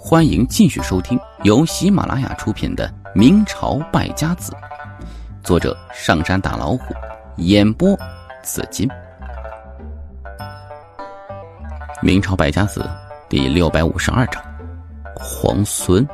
欢迎继续收听由喜马拉雅出品的《明朝败家子》，作者上山打老虎，演播紫金。明朝败家子第652章，皇孙。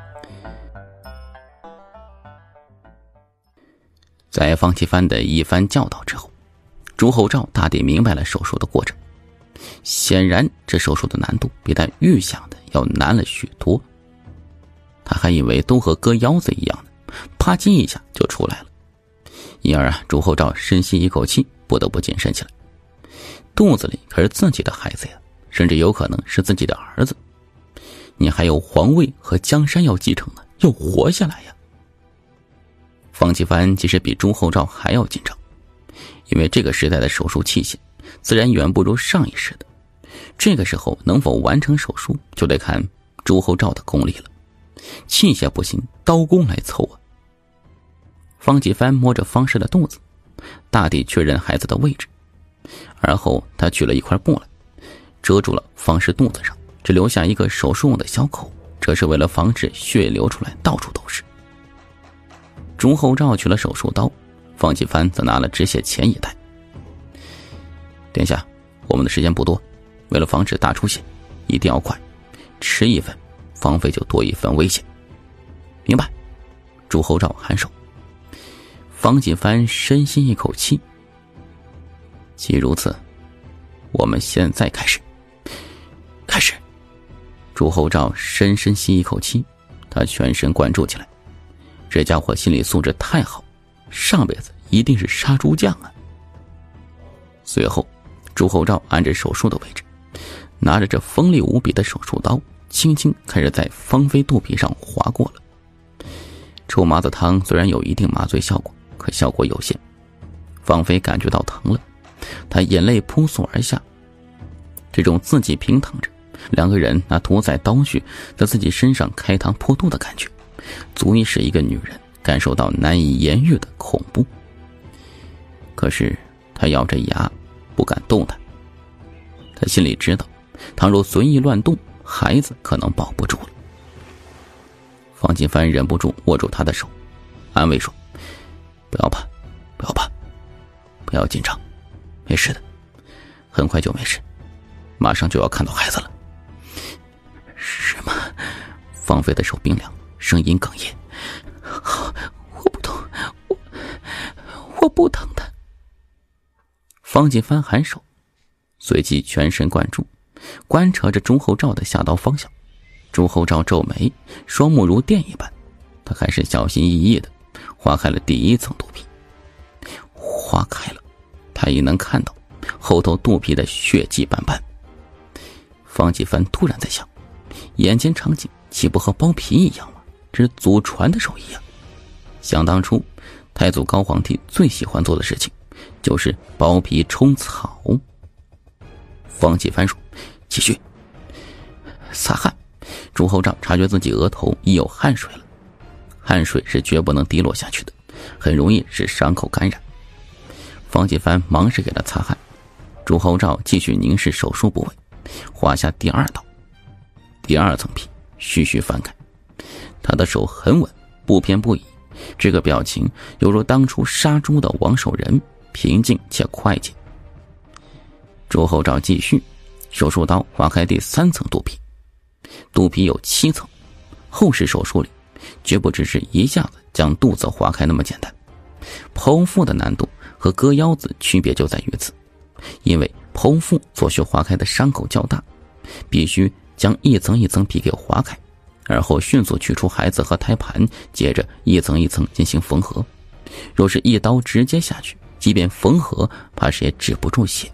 在方启藩的一番教导之后，朱厚照大抵明白了手术的过程。显然这手术的难度比他预想的要难了许多。他还以为都和割腰子一样的，啪叽一下就出来了。因而朱厚照深吸一口气，不得不谨慎起来。肚子里可是自己的孩子呀，甚至有可能是自己的儿子。你还有皇位和江山要继承呢，要活下来呀。方启藩其实比朱厚照还要紧张，因为这个时代的手术器械自然远不如上一世的。这个时候能否完成手术，就得看朱厚照的功力了。器械不行，刀工来凑啊。方启藩摸着方氏的肚子，大体确认孩子的位置，而后他取了一块布来，遮住了方氏肚子上，只留下一个手术用的小口，这是为了防止血流出来到处都是。朱厚照取了手术刀，方启藩则拿了止血钳一袋。殿下，我们的时间不多，为了防止大出血，一定要快，迟一分，方妃就多一分危险。明白。朱厚照颔首。方启藩深吸一口气。既如此，我们现在开始。开始。朱厚照深深吸一口气，他全神贯注起来。这家伙心理素质太好，上辈子一定是杀猪匠啊。随后朱厚照按着手术的位置，拿着这锋利无比的手术刀，轻轻开始在方妃肚皮上划过了。臭麻子汤虽然有一定麻醉效果，可效果有限。方妃感觉到疼了，她眼泪扑簌而下。这种自己平躺着，两个人拿屠宰刀具在自己身上开膛破肚的感觉，足以使一个女人感受到难以言喻的恐怖。可是她咬着牙不敢动弹。他心里知道，倘若随意乱动，孩子可能保不住了。方启藩忍不住握住他的手，安慰说：“不要怕，不要怕，不要紧张，没事的，很快就没事，马上就要看到孩子了。”是吗？方妃的手冰凉，声音哽咽：“好，我不痛，我不疼的。”方启藩颔首，随即全神贯注，观察着朱厚照的下刀方向。朱厚照皱眉，双目如电一般，他还是小心翼翼地划开了第一层肚皮。划开了，他已能看到后头肚皮的血迹斑斑。方启藩突然在想，眼前场景岂不和剥皮一样吗？这是祖传的手艺啊！想当初太祖高皇帝最喜欢做的事情就是剥皮冲草。方启藩说：“继续。”擦汗。朱厚照察觉自己额头已有汗水了，汗水是绝不能滴落下去的，很容易使伤口感染。方启藩忙是给他擦汗。朱厚照继续凝视手术部位，划下第二刀，第二层皮徐徐翻开。他的手很稳，不偏不倚，这个表情犹如当初杀猪的王守仁，平静且快捷。朱厚照继续，手术刀划开第三层肚皮。肚皮有7层，后世手术里绝不只是一下子将肚子划开那么简单。剖腹的难度和割腰子区别就在于此，因为剖腹所需划开的伤口较大，必须将一层一层皮给划开，而后迅速取出孩子和胎盘，接着一层一层进行缝合。若是一刀直接下去，即便缝合，怕是也止不住血。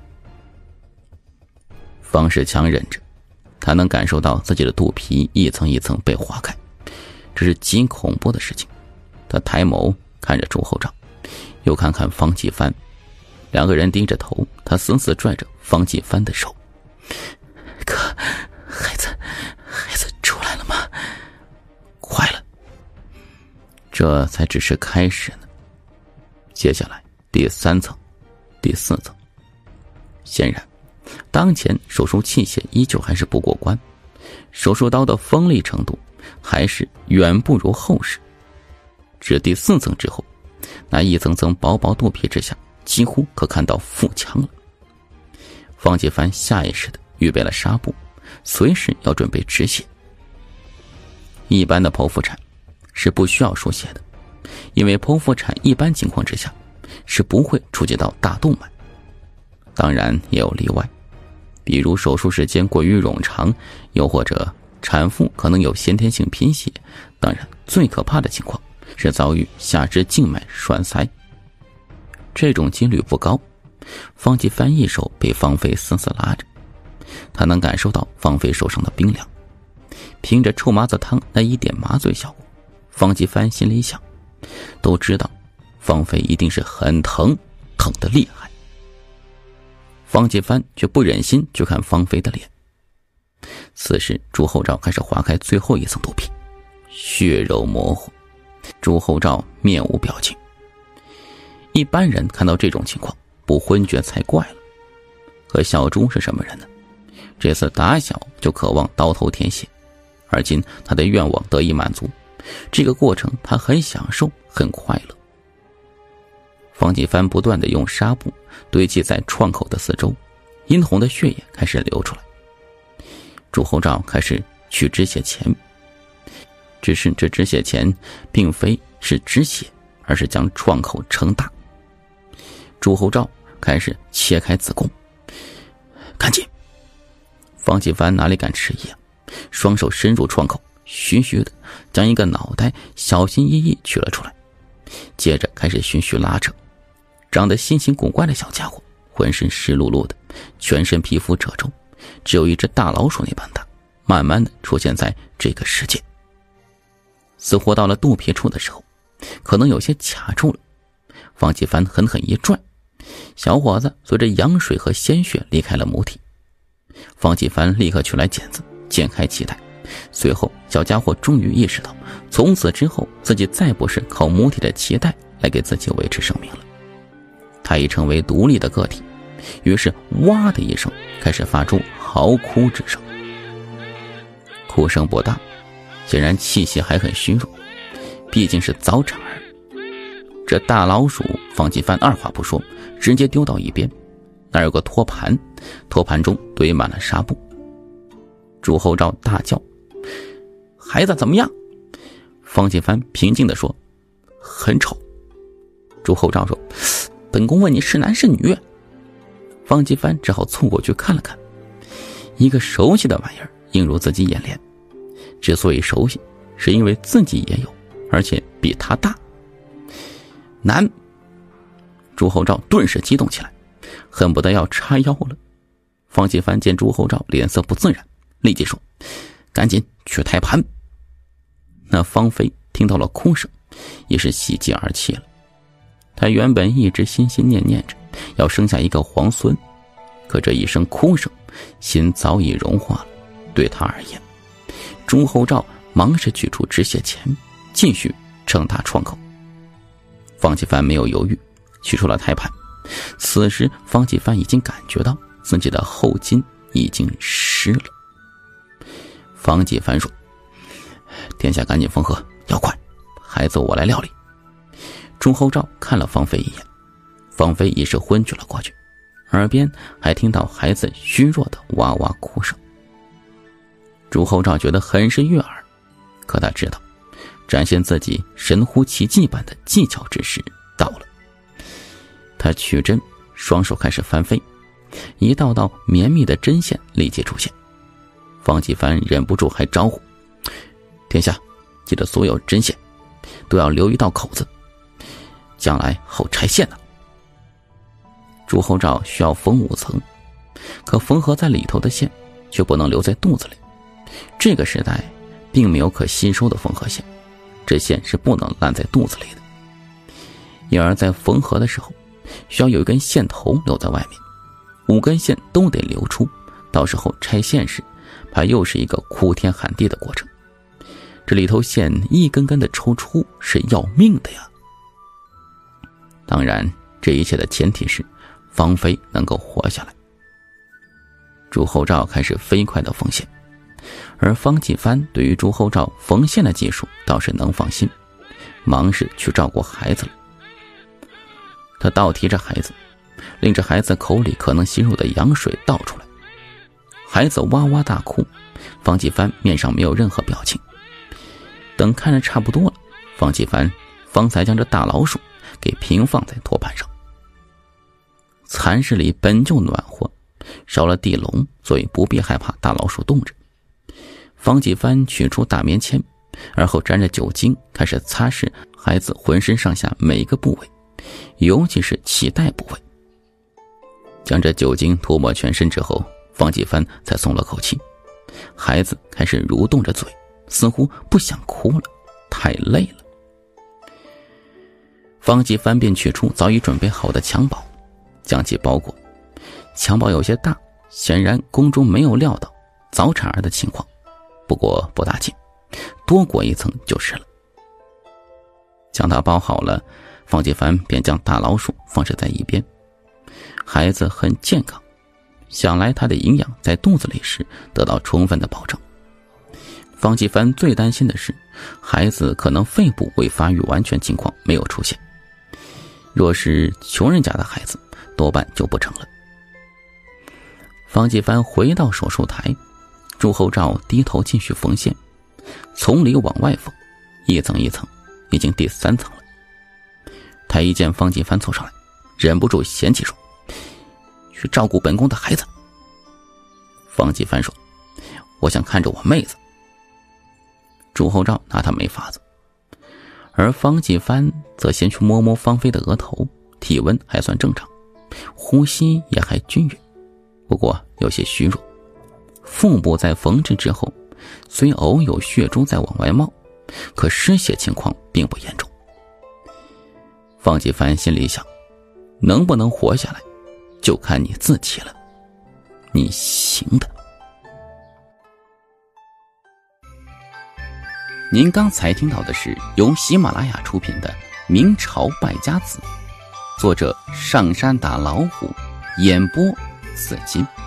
方世强忍着，他能感受到自己的肚皮一层一层被划开，这是极恐怖的事情。他抬眸看着朱厚照，又看看方启藩，两个人低着头，他死死拽着方启藩的手：“哥，孩子出来了吗？快了。”这才只是开始呢。接下来第3层、第4层，显然当前手术器械依旧还是不过关， 手术刀的锋利程度还是远不如后世。至第4层之后，那一层层薄薄肚皮之下几乎可看到腹腔了。方继帆下意识地预备了纱布，随时要准备止血。一般的剖腹产是不需要输血的，因为剖腹产一般情况之下是不会触及到大动脉。当然也有例外，比如手术时间过于冗长，又或者产妇可能有先天性贫血。当然最可怕的情况是遭遇下肢静脉栓塞，这种几率不高。方继帆一手被方飞死死拉着，他能感受到方飞手上的冰凉。凭着臭麻子汤那一点麻醉效果，方继帆心里想，都知道方飞一定是很疼，疼得厉害。方继帆却不忍心去看方飞的脸。此时朱厚照开始划开最后一层肚皮，血肉模糊，朱厚照面无表情。一般人看到这种情况不昏厥才怪了，可小朱是什么人呢？这次打小就渴望刀头舔血，而今他的愿望得以满足，这个过程他很享受，很快乐。方继帆不断地用纱布堆积在创口的四周，殷红的血液开始流出来。朱厚照开始取止血钳，只是这止血钳并非是止血，而是将创口撑大。朱厚照开始切开子宫，赶紧！方继帆哪里敢迟疑啊，双手伸入创口，徐徐的将一个脑袋小心翼翼取了出来，接着开始循序拉扯。长得新型古怪的小家伙，浑身湿漉漉的，全身皮肤褶皱，只有一只大老鼠那般大，慢慢的出现在这个世界。似乎到了肚皮处的时候，可能有些卡住了。方继帆狠狠一转，小伙子随着羊水和鲜血离开了母体。方继帆立刻取来剪子剪开脐带，随后小家伙终于意识到，从此之后自己再不是靠母体的脐带来给自己维持生命了。他已成为独立的个体，于是哇的一声开始发出嚎哭之声。哭声不大，显然气息还很虚弱，毕竟是早产儿。这大老鼠方继帆二话不说直接丢到一边，那有个托盘，托盘中堆满了纱布。朱厚照大叫：孩子怎么样？方继帆平静地说：很丑。朱厚照说：本宫问你是男是女？方继帆只好凑过去看了看，一个熟悉的玩意儿映入自己眼帘。之所以熟悉，是因为自己也有，而且比他大。男！朱厚照顿时激动起来，恨不得要叉腰了。方继帆见朱厚照脸色不自然，立即说：赶紧去胎盘。那方飞听到了哭声，也是喜极而泣了。他原本一直心心念念着要生下一个皇孙，可这一声哭声，心早已融化了。对他而言，朱厚照忙是取出止血钳，继续撑大创口。方继帆没有犹豫，取出了胎盘。此时方继帆已经感觉到自己的后筋已经湿了。方继帆说：殿下赶紧缝合，要快，孩子我来料理。朱厚照看了方飞一眼，方飞已是昏厥了过去，耳边还听到孩子虚弱的哇哇哭声。朱厚照觉得很是悦耳，可他知道展现自己神乎其技般的技巧之时到了。他取针，双手开始翻飞，一道道绵密的针线立即出现。方继帆忍不住还招呼：殿下，记得所有针线都要留一道口子，将来好拆线呢。朱厚照需要缝5层，可缝合在里头的线却不能留在肚子里。这个时代并没有可吸收的缝合线，这线是不能烂在肚子里的。因而在缝合的时候，需要有一根线头留在外面，5根线都得留出，到时候拆线时怕又是一个哭天喊地的过程。这里头线一根根的抽出是要命的呀。当然这一切的前提是方飞能够活下来。朱厚照开始飞快的缝线， 而方继帆对于朱厚照缝线的技术倒是能放心，忙是去照顾孩子了。他倒提着孩子，令着孩子口里可能吸入的羊水倒出来，孩子哇哇大哭，方继帆面上没有任何表情。等看着差不多了，方继帆方才将这大老鼠给平放在托盘上。蚕室里本就暖和，少了地笼，所以不必害怕大老鼠冻着。方继帆取出大棉签，而后沾着酒精开始擦拭孩子浑身上下每个部位，尤其是脐带部位。将这酒精涂抹全身之后，方继帆才松了口气。孩子开始蠕动着嘴，似乎不想哭了，太累了。方继帆便取出早已准备好的襁褓，将其包裹。襁褓有些大，显然宫中没有料到早产儿的情况，不过不大紧，多裹一层就是了。将它包好了，方继帆便将大老鼠放置在一边。孩子很健康，想来他的营养在肚子里时得到充分的保证。方继帆最担心的是孩子可能肺部未发育完全情况没有出现，若是穷人家的孩子多半就不成了。方继帆回到手术台，朱厚照低头继续缝线，从里往外缝，一层一层，已经第3层了。他一见方继帆凑上来，忍不住嫌弃说：“去照顾本宫的孩子。”方继帆说：“我想看着我妹子。”朱厚照拿他没法子，而方继帆则先去摸摸方妃的额头，体温还算正常，呼吸也还均匀，不过有些虚弱。腹部在缝制之后，虽偶有血珠在往外冒，可失血情况并不严重。方继帆心里想，能不能活下来就看你自己了，你行的。您刚才听到的是由喜马拉雅出品的《明朝败家子》，作者上山打老虎，演播紫金。